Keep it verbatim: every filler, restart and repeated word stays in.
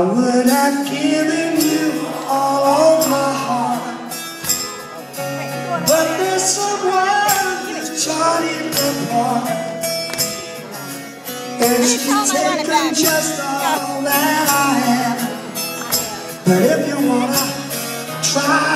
would have given you all of my heart, but there's someone who's charted apart, and she's taken just all that I have. But if you wanna try